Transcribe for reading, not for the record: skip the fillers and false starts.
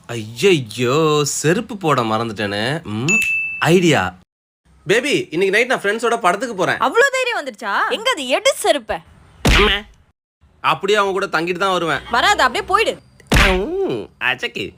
ஐயையோ செருப்பு போட மறந்துட்டேனே. ஐடியா. பேபி இன்னைக்கு நைட் நான் ஃப்ரெண்ட்ஸோட படத்துக்கு போறேன். அவ்வளவு தைரியம் வந்துருச்சா? எங்க அது எடு செருப்ப. அப்படியே அவங்க கூட தங்கிட்டு தான் வருவேன். வராது, அப்படியே போயிடு. அச்சக்கி.